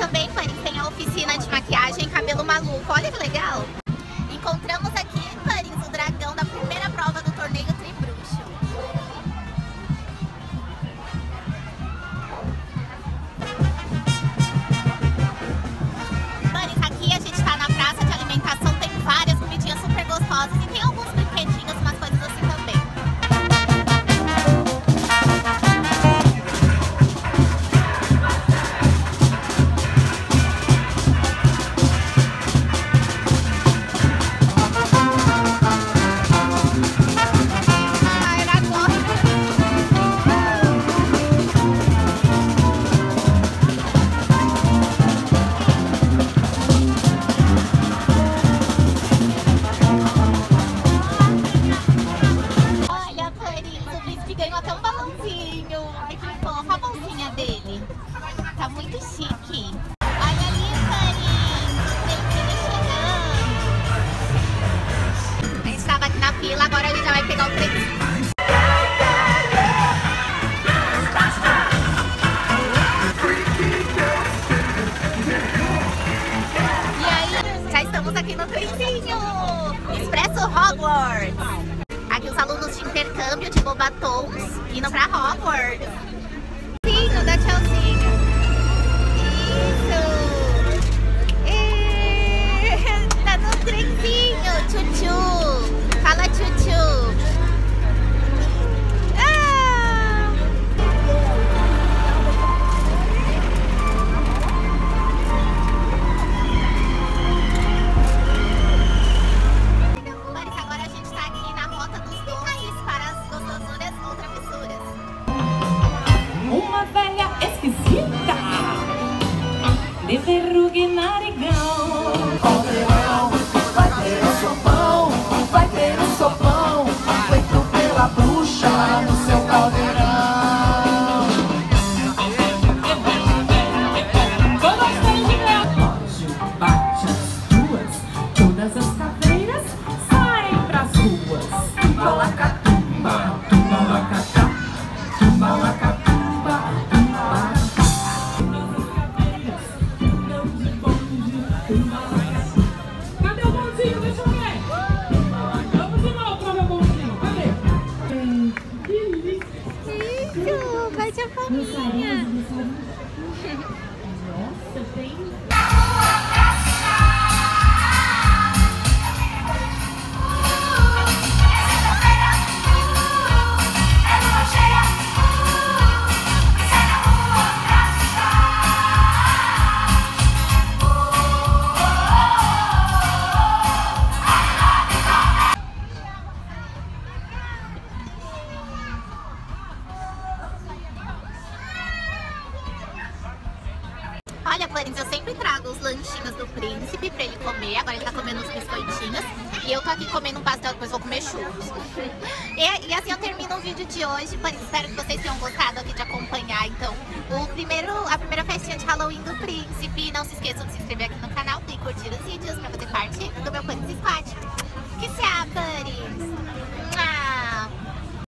também, Paris, tem a oficina de maquiagem e cabelo maluco. Olha que legal. Encontramos aqui, Paris, o dragão da primeira prova do torneio Tribruxo. Paris, aqui a gente tá na praça de alimentação, tem várias comidinhas super gostosas e tem alguns brinquedinhos, umas coisas assim também. Tá muito chique. Olha ali, Paris, o trenzinho chegando. A gente tava aqui na fila, agora a gente já vai pegar o trenzinho. E aí, já estamos aqui no trenzinho Expresso Hogwarts. Aqui os alunos de intercâmbio de Bobatons indo pra Hogwarts. Dá tchauzinho. Isso. Tá no trenzinho. Tchutchu. Fala tchutchu. Ah. Mas agora a gente tá aqui na rota dos dois para as gostosuras ou travessuras. Uma velha esquisita de verruga e narigão. Caldeirão, vai ter um sopão, vai ter um sopão, feito pela bruxa no seu caldeirão. Pode, bate as duas, todas as caveiras saem pras ruas. Tumba-lacatumba, tumba-lacatá, tumba-lacatá. Cadê o bonzinho? Deixa eu ver. Vamos de novo pra ver o bonzinho. Cadê? Que delícia. Isso, bate a palminha. Nossa, tem... Olha, Paris, eu sempre trago os lanchinhos do príncipe pra ele comer. Agora ele tá comendo os biscoitinhos. E eu tô aqui comendo um pastel, depois vou comer churros. E assim eu termino o vídeo de hoje. Paris, espero que vocês tenham gostado aqui de acompanhar, então, a primeira festinha de Halloween do príncipe. Não se esqueçam de se inscrever aqui no canal e curtir os vídeos pra fazer parte do meu Paris Squad.